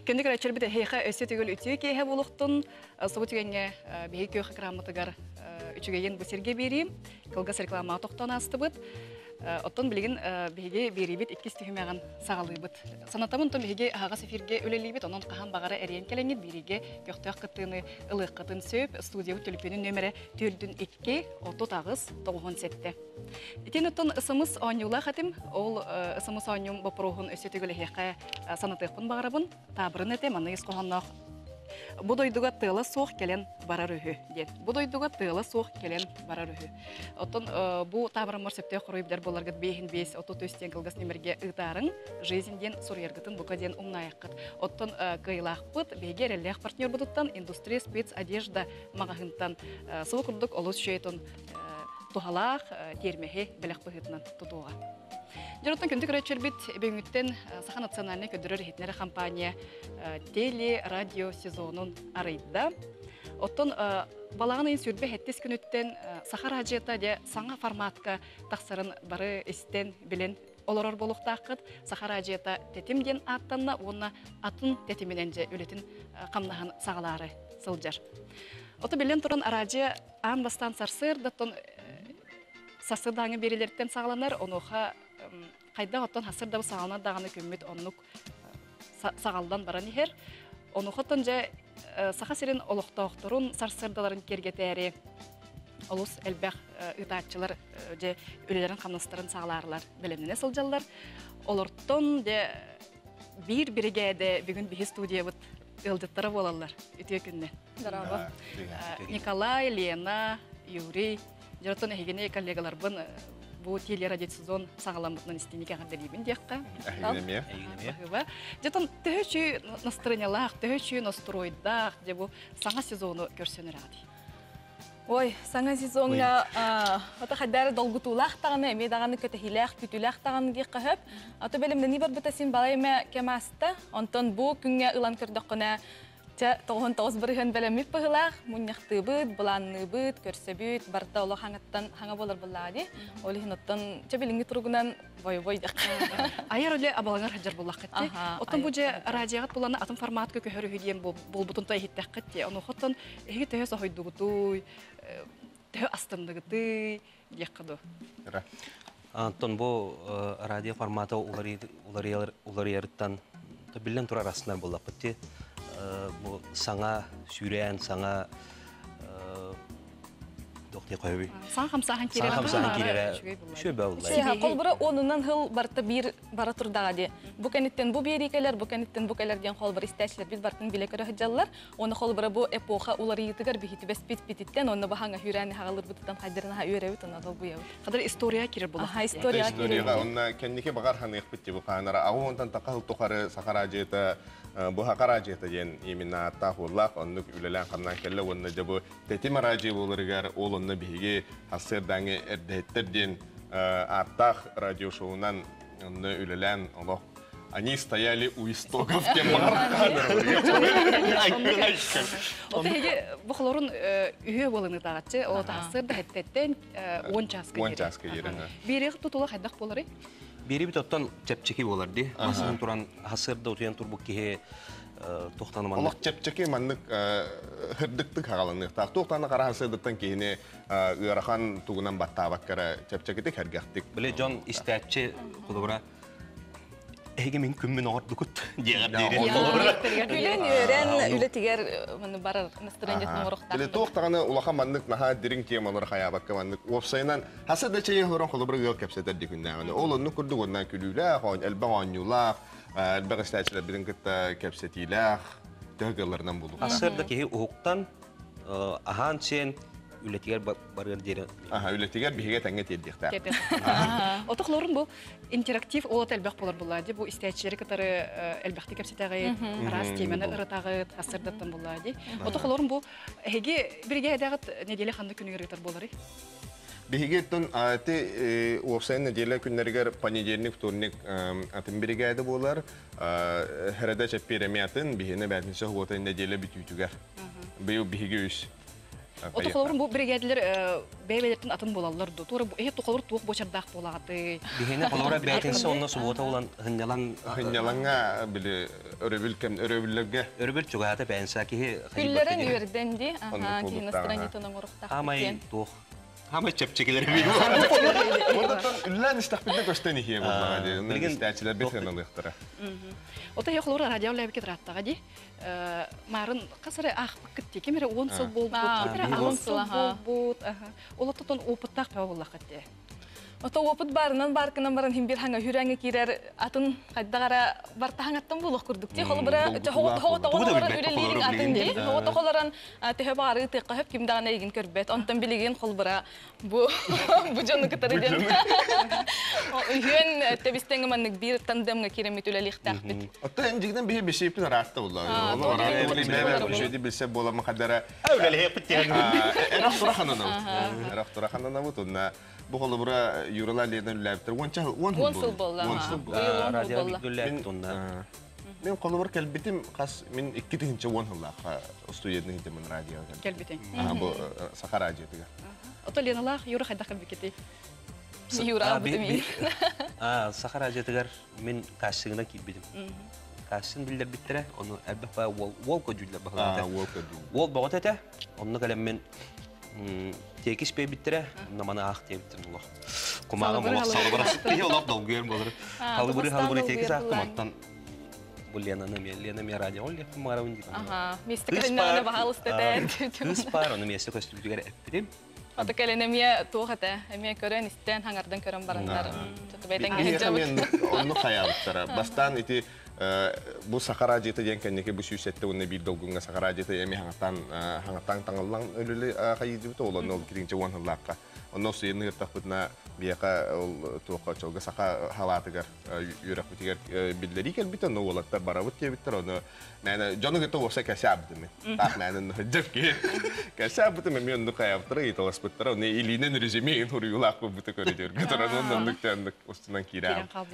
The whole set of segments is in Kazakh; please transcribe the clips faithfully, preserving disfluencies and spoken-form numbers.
Кенде карачер бит хейха өсө төгөл үтү кеһе булуктун. Собу төгөнгө беги көх грамотагар үчүгейен бу серге берим. Кылгас реклама токтон астыбыт. Оттон билген беге берибит икки стихимаган сагалыбыт. Санатамын тон беге агас эфирге өлелибит, онон кахан багара эриен келеңит бириге көктөк кытыны ылык кытын сөп студия телефонун нөмере төрт эки отуз агыз тогуз жети. Итен оттон ысымыз онюла хатим, ол ысымыз онюм бопрогун өсөтөгөлө хека санатыкпын багарабын, табырын эте маны искохоннок. Бу дойдуга тыла соқ келен барар үһү ден. Бу дойдуга тыла соқ келен барар үһү. Оттон бу табырын морсепте курuybiler боларга бейин бес отуз төстен кылгас немерге ытарын жизньден сурьергытын бука ден умнаяккыт. Оттон кыйлакпыт бегерелек партнер будуттан индустрия спец одежда магазинтан сыл курдук олус шейтон тухалах термехе белек быгытынан тутуга. Жороттон күндүк речербит беңүттен Саха национальный көдөрөр хитнере компания теле радио сезонун арыйда. Оттон балагын сүрбе хеттес күнүттен Саха радиота де саңа форматка таксарын бары истен билен олорор болуктакыт. Саха радиота тетимден аттанна онна атын тетимененже өлетин камнахан сагалары сылжар. Ото билен туран радио ан бастан сарсыр даттон сасырдаңы берилерден сагаланар онуха кайда оттон хасырда сагална даганы көммөт оннук сагалдан баран ихер. Онухоттон же Саха сирин олоктоокторун сарсырдаларын кергетери олус элбек ытаатчылар же өлелерин камнастарын сагаларлар белемнене сылжаллар. Олортон же бир бригада бүгүн бихи студиябыт ылдыттары болалар үтө күнне. Дараба. Николай, Лена, Юрий, жортон эгене коллегалар бун бу телерадио сезон сагаламытын истемеге гаделибин дияққа. Әйгенеме. Әйгенеме. Жетон төһөчү настроениялах, төһөчү настройдах, де бу саңа сезону көрсөнөр ади. Ой, саңа сезонга ата хаддар долгутулах таганы, эме даганы көтөһилах, күтүлах таганы ги кахып. Ата белемде ни бар бутасин балайма кемаста, онтон бу күнгө ылан көрдөккөнө тоғын тоғыз бірген бәлеміп бұғылақ, мұнияқты бұд, бұланны бұд, көрсе бұд, барда олы хаңаттан хаңа болар бұлады. Олы хиноттан чабелінгі тұрғынан бой-бой дақ. Айар өлі абалаңар хаджар бұлақ кетті. Оттан бұл же радиағат бұланы атын формат көкі хөрі хүйден бұл бұтынта ехеттәк кетті. Оны хоттан еге төһе сахойдығытой, төһе астындығытой дек қыды. Антон бұл радио форматы олар еріттан білен тұр арасынан болақ бітті. Bu саңа сүйрән, саңа доқты қойбей. Саңа қамсахан керері. Саңа қамсахан керері. Шөбе олай. Шеға, қолбыры онынан хыл барты бір бара тұрдаға де. Бұ кәнеттен бұ берекелер, бұ кәнеттен бұ кәлерден қолбыры істәшілер біз бартын біле көрі жаллар. Оны қолбыры бұ эпоха олар етігер бігіті бәс бет-беттен, оны бұ хаңа хүрәні хағалыр бұтыдан қайдырына үйрәуіт, оны дол бұяуы. Қадар история керер бұл. Аха, история керер. Оны кәннеке бағар ханы еқпетті бұл қанара. Ағы онтан тақал тұқары Саха радиота bu hakara jeta jen imina ta hulak onnuk ülelan qamnan kelle wonna jabu tetima raji bolurgar olonna bige hasir dange erdetter den артах радио шоунан онны ülelan Allah они стояли у истоков тем Отеге бухлорун үйө болыны тагатчы, о тасыр да хеттеттен он часка он часка жерин. Бири тутула хайдак болары. Бери бит оттан чепчеки боларды. Асын туран хасырда утуян турбук кихе тоқтаны мандык. Олақ чепчеки мандык хырдыктык хагалынык. Так тоқтаны кара хасырдыктан кийине ырахан тугунан баттабаккара чепчекитик хергактик. Биле жон истәтче кудура Ege min kümmün ordukut diğer diğer. Gülen öğren ületiger bunu barar настроеният номорохтар. Биле тоқтаны улахан мандык наха дирин темалар хаябакка мандык вебсайнан хасада чейин хорон холобыр гыл кепсетер дигүннәне. Ол онны күрдүк оннан күлүлә, хон элбаган юлак, элбага стәчләр билен китта кепсетиләх, төгелләрнән булу. Асырда ки уктан ахан сен ületiger barır diye. Aha, ületiger bihiге тәңге теддикта. Отоклорун бу интерактив олот элбек болар булады. Бу истәчләре катары элбекте кепсетәгә раз теманы ырытагы хасырдаттан булады. Отоклорун бу һеге бирге дагыт неделе ханды күнүгә ретер болары. Биһиге тон аты вебсайт неделе күннәргә понедельник, вторник атын бригада булар. Һәрәдә чәппиремиятын бихине бәтнче гыта неделе битүтүгәр. Быел биһиге үс О тухолорун бу бригадалар бәйбелердин атын болалар ду. Тура эһе тухолор тук бочардак болгаты. Бихене колора бәйтенсе онна субота улан хыннялан Хыннялаңа биле өрөбүл кем өрөбүллөргө өрөбүл чугата бәнса ки Күлләрен юрден ди. Онны Аха, кулуктагы. кино странитаны мурыктак. Хамай тух. Хамай чепчекелер бир. Ондан үллән истахбилде көстөн ихие булмага ди. Билген- Стәчләр бетен алыктыра. Ота яхлор радио ләбик траттага ди. Марын касыры ах китти. Кемере он сыл болду. А, Кемере он он сыл, сыл аха. болду. Аха. Ол тотон опыттак ба булла катте. Ото опыт барынан баркынан баран хим бир ханга хүрәңе кирер атын кайдагара бартахаңаттан булык курдук ти холы бара Долгу хого тулах хого булды. тоголор Тугу да билбет, үлелерин тохолору атын ди билген. хого тохолоран төһө бары тыкка хөп кимдагана еген көрбөт онтан билеген хол бара бу бу жону кытары ден үйөн тебистеңе маннык бир тандемга киремит үлелихтак бит Отта эмдигден бихи бешипин ратта булла. А, Оны толи ратта билбет, булли билбет. бәбә шөйди билсе болама кадара. Әүләле хепте. Эрак тураханына. Эрак тураханына бут онна бу холы бура юрала леден ләптер. Онча он он сыл болду Он ага. сыл болду. Быйыл он сыл Радио болду. гүлләп тунда. Мен колы бур келбитим кас мен икки тигинче он хыллаха студияны хитем мен радио. Келбетен. А бу Сахара радио диге. Ота леналах юра хайдак бикети. Юра бутми. А, Сахара жетегер мен кашыгына килбидим. Кашын билдер биттере, оны әббә вол вол көҗүлләр А, баһалата. волка ди. Вол багыт әтә, онны калем мен текиш бе биттере, намана ах тебиттер булак. Кумагы Салыбыры, булак халыбыры. салыбыр. Я лап долгыр булыр. А, Халыбыры халыбыры Кыргызстан текиш ах долгыр булар. куматтан. Бу Лена мен Лена мен радио ол леп маравын дигән. Ага, Кыз мистикалына пар- баһалысты а, тәт. Кыз пар, оны месте көстүп дигәр әппидем. Ата каленемия тугата, эмия көрөн истен хаңардан көрөн барандар. Тотбайдан Бихи келе мен онну хаялыктара. Бастан ити бу Сахара жете ден кенеке бу сүйсетте онны бир долгунга Сахара жете эми хаңатан хаңатан таңыллан өлүлү хайыжыбыты олонно ол киринче он хыллакка. Онно сыйны гыртакпытна бияка ол туокка чолга саха халатыгар юрак битигер биллери келбит онно олаттар барабыт тебиттер оны мен жону гыта болса касабдым. Так мен хөҗҗәпки. Касабдым мен онну каяптыр италаспыттар оны илинен резюме хурюлак бу бите көрөдөр. Гытаран оннан тәндик устунан кирә. Кирен калды.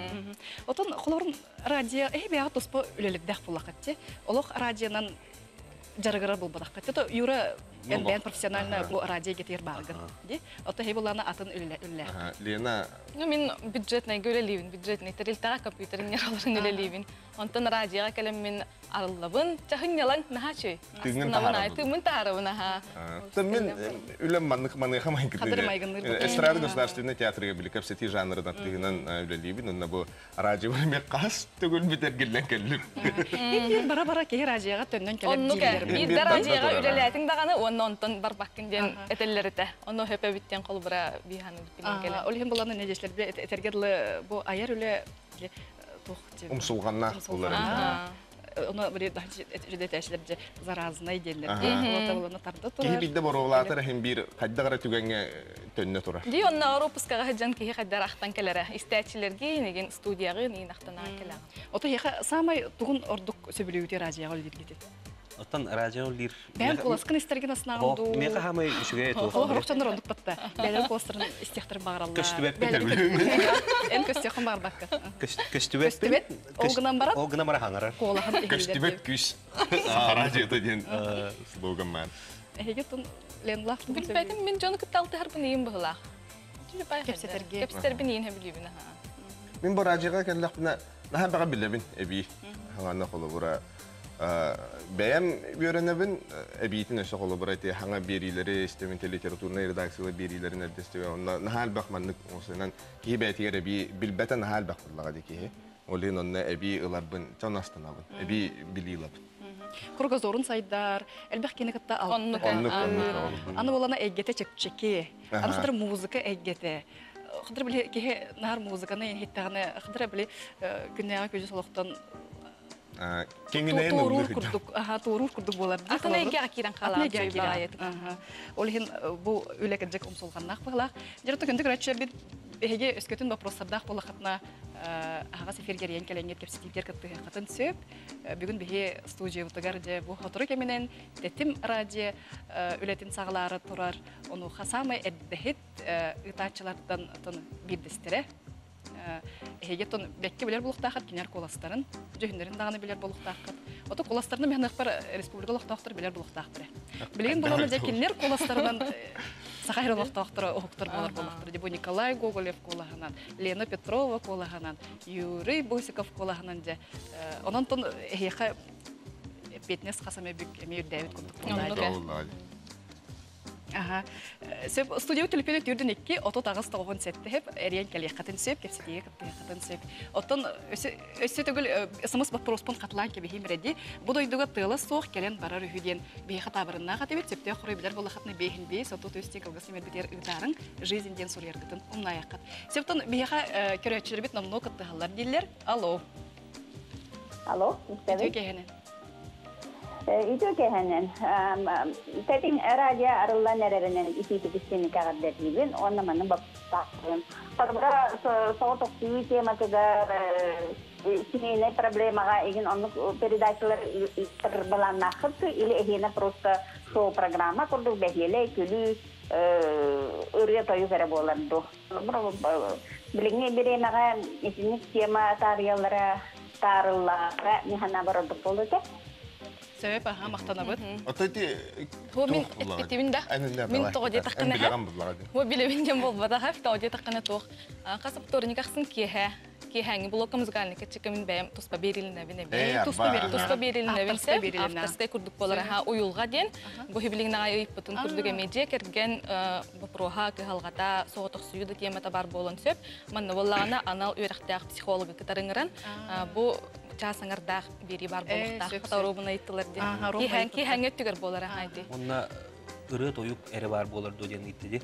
Отон холорун радио э бия тоспо үлелек булла катте. Олох радионан жарыгыра булбадак катте. То юра элбен профессионально бу радио гетер баргын. Ди. Ото хебулана атын үлеле үлеле. Лена Ну мен бюджетный гөлеливин, бюджетный терилтага компьютерин яраларын үлеливин. Онтон радиога келем мен арыллабын, чахыннялан нахачы. Тыгын Астына тахарабын. тымын тарабын аха. Мен үлем маннык маны хамай Кадыр майгынныр бу. Эстрада государственный театрга билек сети жанрдан тыгынан үлелибин онна бу радио ме кас түгүл битер геллен келлип. Эми бара-бара ке радиога төннөн келеп Онну ке, дилер. бир бир да радиога банда үлелетин даганы онно онтон барбаккын ден этеллерите. Онно хөпө биттен кол бара биханы билен келе. Ол хем буланы неҗешләр бе этергедле бу аяр үле тух тем. Умсулганна булар. Ага. Оны бир да җиде тәшләр же заразный делләр. Ага. Ота буланы тарды Ки турар. бидде боролатыр hem бир кайдагара түгәнгә төнне тура. Ди онна Европаскага хаҗан ки хәдәр ахтан келере. Истәчләргә неген студиягы ни нахтана келе. Ота яха самай тугун ордук сөбүлүтү радиога үлдиргит. Оттан радио лир. Бән коласкын истерген аснагынду. Мен хамай шугай то. Ол рухчандар ондук батта. Бәлер коластрын истехтер багаралла. Көстүбәп битер. Эн көстөхөн бар бакка. Көстүбәп. Көстүбәп, олгынан барат. Олгынан бара хаңарар. Колахан Көстүбәп күс. Радио деген слоган мен. Эге тун ленлах Билбәдем мен жоны кытталты һәр бинин была. Кепсетерге. Кепсетер бинин һәм билибин аха. Мен бу радиога келлек бина наһа бага билебин эби. Хаңана колы бура бәям бөренебин эбитин өсө колы бура те хаңа берилери истемен литературный редакциялы берилерин әдестебе. Онна нахал бакманлык осынан ки бәтигер эби билбәтен нахал бакмаллага дике. Олин онна эби ыларбын чанастынабын. Эби билилабын. Кургазорун сайдар, элбэх кенекатта ал. Оннук, Оннук, ага. оннук. Аны болана эггете чекчеке. Ага. Аны хыдыр музыка эггете. Хыдыр биле кеhe нахар музыканы ен хиттаганы хыдыр биле күннәгә көҗү солоктан Кеңинен турур улды. курдук. Аха, турур курдук булар. Атына эге кирен кала. Аха. Ол хин бу үлекәҗек умсулганнак булак. Жырты көндүк рәчәр бит эге өскөтүн вопрослардах булакатна ага сефергер ен келенгет кепситер кытты хатын сөп. Бүгүн бихе студия утагар де бу хатыры кеменен тетим радио үлетин саглары турар. Ону хасамы эддехит ытачылардан тон бирдестере. Хегетон бекке билер булуктахат кинер коластарын, жөһүннөрүн даганы билер булуктахат. Ото коластарны мехнак бар республикалык тахтар билер булуктахтыр. Билген буланы да кинер коластарынан Сахарилов тахтар октор болар булуктар. Дебу Николай Гоголев колаханан, Лена Петрова колаханан, Юрий Бусиков колаханан же. Онон тон хеха Петнес хасаме бик эмир Давид кундук. Ага. Сөп студия телефоны түрден икки ото тагыз тогон сетте хеп эриен келе хатын сөп кепсетиге кепте хатын сөп. Оттон өсө төгүл смс вопроспон катлан кеби химреди. Бу дойдуга тыла соох келен барар үһүден бей хата барына катыбет сөпте хорой билер болла хатны бейхин бей соту төстен калгасымет битер ыдарын жизньден сурьергытын умнаякат. Сөптон бейха көрөчүлөр бит намно каттыгалар диллер. Алло. Алло, Төгө кехене. Itu kehenen. Setting radyo arılan nereden isi tepkisini karar edilin. Onun mana bapak. Karena soğuk suyu tema juga sini ne problema ga ingin onu peridaşlar terbalanakır ki ile ehine prosta so programa kurdu behile külü ürya toyu kere bolandu. Bilingnya biri naga isini tema tariyalara tarılara nihana baroduk boluke. Sebep aha maqtanabıt. Отойти. Хо мен эттебин да. Мен тоҕо таққана. Хо билебинген болбада хав тоҕо таққана тоқ. Қасып торник ақсын кеһе. Кеһәңи блокка музыкальный кечке мен бәм туспа берилне бене. Туспа берилне. Туспа берилне бенсе. Авторская курдук болар ха уюлга ден. Бу хибилигне айып бутун курдуга медиа керген бу прога кыhalгата сооток суюда темата бар болон сөп. Манна боллагана анал үйрәктәк психологы кытарыңыран. Бу Часаңырдақ бери бар болуқтақ, қытауробына айттылар де. Ки хәңет түгер болар ағайды. Онна ұры тойық әрі бар болар доден еттеді.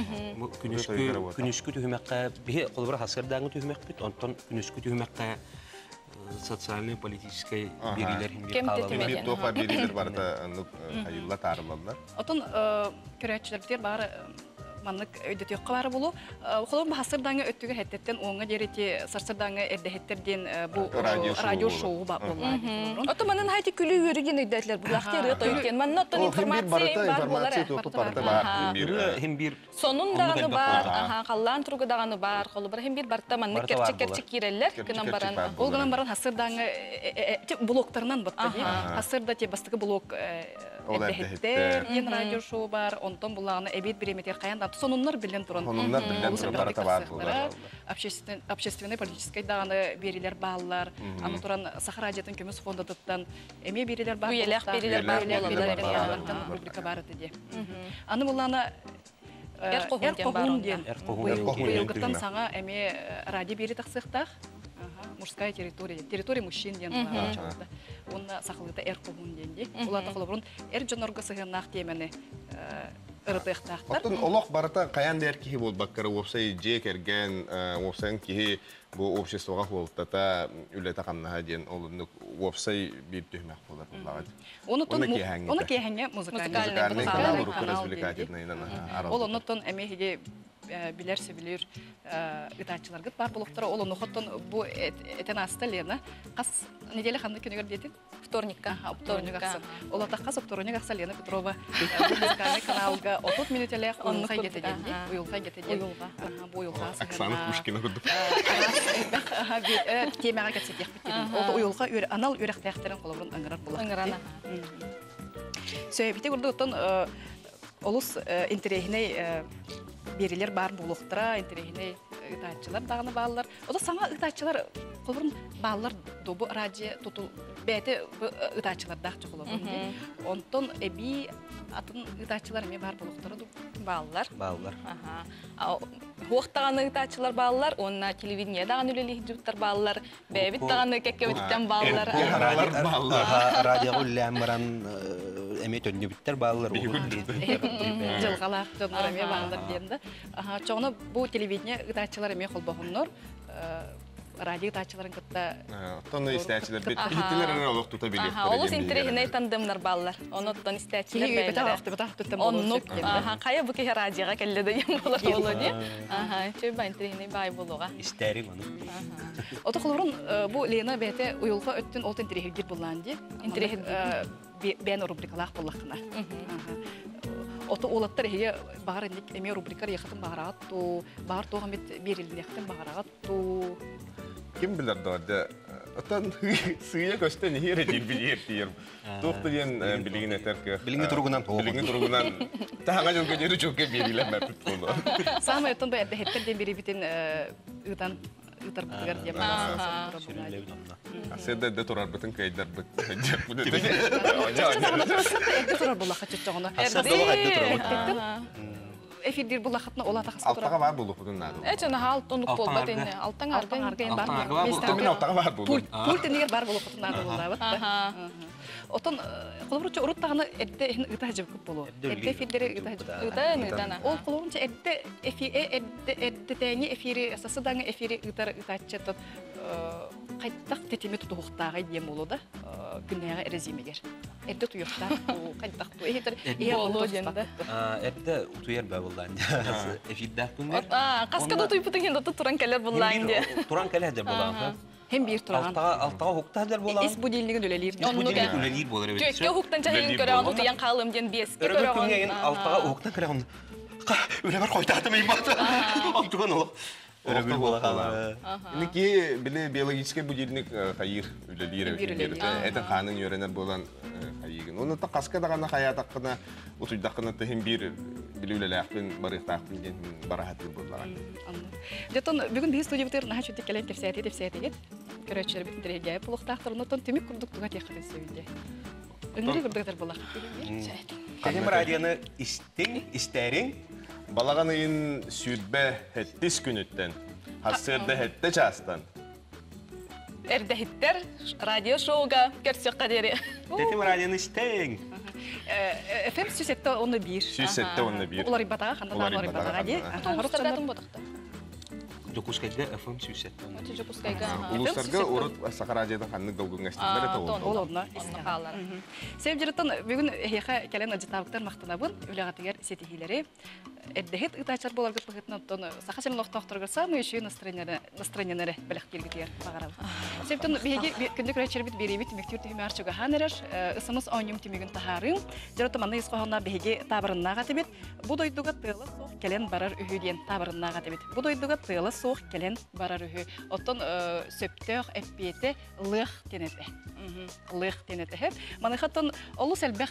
Күнішкі түйімәққа, бе қолыбыра хасырдаңы түйімәқ бет, онтан күнішкі түйімәққа социальный, политический берилер химбер қалалар. Химбер тоқа берилер барда қайылла тарылалар. Отын көрәтшілер бітер бары маннык өйдөт юкка бары булу. Холом хасырдаңы өттүгө хеттен оңга жерети сарсырдаңы эрдехеттерден бу радио шоу ба болду. Ото манын хайти күлү өрүген өйдөтлөр булактыр өтөйкен. Манын оттон информация бар болар. Химбир сонун даганы бар, аха каллан тургу даганы бар. Холу бир химбир барта манны керчек керчек киреллер кынан баран. Ол гынан баран хасырдаңы блоктарынан бутта. Хасырда те бастыгы блок эрдехеттер ен радио шоу бар. Онтон булаганы эбит биреметер каянда сонуннар билен туран. Сонуннар билен туран барата бар булар. Общественный общественный политический даганы берилер баалар. Аны туран Сахарадиятын көмөс фондатыттан эме берилер бар. Уялак берилер бар болар. Рубрика бар иде. Аны буланы эр когун ден. Быйылгыттан саңа эме радио бери таксыктах. Мужская территория, территория мужчин ден чалды. Онна сахылыта эр когун денди. Улата холобрун эр жонорго сыгынак темени ырытыктактар. Атын олох барата каян дер ки бол баккара опсай же керген опсан ки бу обществога холтата үлета камна ден олундук опсай бир төмөк болар булар. Оны тон оны кехенге музыкальный канал развлекательный нана. Ол онтон эмеге билерсе билер ытачылар гыт бар булуктар ол оны хоттон бу этен аста Лена кас неделе ханды күнүгөр детин вторникка вторник аксан ол атакка вторник акса Лена Петрова музыкальный каналга отуз минут эле онка кетеден уюлга кетеден бу уюлга Оксана Пушкина көрдүк. Темага кетсек битен ол уюлга анал үрөктөктерин колорун аңгырар болот. Аңгырана. Сөйбите көрдүктөн олус интерехине берилер бар булуктара, интерехине ытачылар даганы баалар. Ода саңа ытачылар колорун баалар добу радио тутул бете ытачылар дагчы колорун. Онтон эби атын ытачылар эме бар булуктара ду баалар. Баалар. Аха. Хуактаганы ытачылар баалар, онна телевидение даганы үлелих жуттар баалар, бебит даганы кекке биттен баалар. Радио лямран эме төннү биттер баалар. Жылгалак жонор эме баалар демди. Аха, чоңно бу телевидение ытачылар эме холбогоннор. Радио ытачыларын кытта. Тонны истәчилер бит. Биттелерне олук тута билет. Аха, олус интерехине тандымнар баалар. Оноттон истәчилер бәйләр. Бетафты бетафты тем болот. Аха, кая бу ке радиога келде дем болот болоди. Аха, чөй интерехине бай болуга. Истәрик аны. Аха. Ото холорун бу Лена бете уюлга өттүн ол интерехир булланди. Интерехир бен рубрикалар боллакна. Аха. ото олаттар хие бар ник эме рубрикар яхатын багарат ту бар тоға мет берилди яхатын багарат ту Ким билер дорда отан сыя көстен хире дил билер тиер. Тохты ден билигин этерке. Билигин тургунан тоо. Билигин тургунан тага жолга жеру чөкө берилер мәпит болду. самый оттон бе хеттер бери битен ыдан ытар бутгар дия Ага. Аседе де турар битен кайдар бит. Эдде турар булаха чөчөгөнө. Асад дол хадды турар. Эфирдир булахатна ола тахас Алтага турар. бар болду худун нады. Эчен хал тонук Алтан болбат арга. эне. Алтан Алтан арга. аргайын бар. Алтан арга бар Местен болду. Мен алтага бар болду. Пульт пульт нигер бар булып нады булабыт. Ага. Отон колоручу уруттаганы эдде ыта жып көп болу. Эдде фиддери ыта жып. Ыта ытана. Ол колорунча эдде эфи эдде эдде тәңи эфири сасыдаңы эфири ытар ытаччатып кайттак тетеме тутуктагы дем болу да. Күннәгә резимегер. Эдде туйыкта кайттак ту. Эхтер Эдде болу денде. Эдде утуер бә булдан. Эфиддә күннәр. А, каскада туйпутын енді туран келер буллайын де. Туран келәдер булдан. Hem bir turağın. Алтага алтага хуктадыр булдан. Es bu dilini ölelir. Onu Бу да. диле үлелир булыр бит. Көкке хуктан чахин көрі оны туян қалым ден беске Өрөгөр көрі күнгәген алтага хуктан керәгән. Үләбер кайтатым ибат. Алтыгын ул. Өрөгөр була калар. Ники биле биологический будильник хайыр үлелир. Бир үлелир. Это ханын йөренер болан хайыгын. Оны та каска дагана хаятакына утуйдакына тем бир биле үлеләкпен барыктакпен ден барахаты булган. Жетон бүгүн биз студия битер наха чөтүк келен тепсәти тепсәти. Көрөчөр бит дирегә булыктактырны тон төмик курдук туга теккән сөйдә. Өңгөрү курдуктар булак. Кадим радионы истең, истәрең. Балаганын сүрбе хеттис күнүттен. Хасырда хетте частан. Эрдәһиттер радио шоуга көрсөк кадери. Кадим радионы истең. Эф эм сүсетте оны бир. Сүсетте оны бир. Улар ибатага, ханда Улар улар ибатага, ибатага ди. ханда. Хурустардатын бодукта. Докускайда эф эм сүсетте. Өтө жопускайга. Улустарга урут Сахарадиядан ханны долгун гастилер это тон. ол. Олонна Истахалар. Себеп жыртын бүгүн хеха келен ажытабыктар мактанабын, үлөгатыгер сетихилери. Эддехет ытачар болар гып быгытны тон сахачын лохтоктор самый еще настроение настроениелери белек келгитер багарабы. Себептен биги күндүк речер бит беребит мектеп тимер чуга ханерер ысымыз онюм тимигин тахарын. Жырты маны исхохна биги табырыннага тибит. Бу дойдуга тылы сох келен барар үһүден табырыннага тибит. Бу дойдуга тылы сох келен барар үһү. Оттон сөптөр эппете лых тенете. Лых тенете. Маны хаттан олу селбек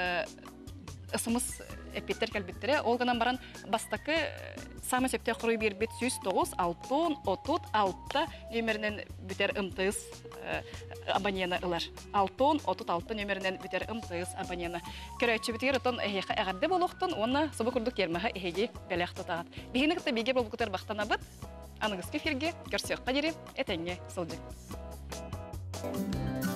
ысымыз эппеттер кәлбеттере, ол гынан баран бастакы самы сөптер құруй бір бет сүз тоғыз, алтын, отут, алтта нөмерінен бүтер ымтыз абонена ылар. Алтын, отут, алтын нөмерінен бүтер ымтыз абонена. Көрәтші бітер ұтын әйеқі әғарды болуқтын, оны сұбы күрдік ермаға әйеге бәліқ тұтағат. Бейіні күтті бейге бұл бұқтар бақтана бұд, аныңыз кеферге, көрсек қадері, әтәңе сылжық.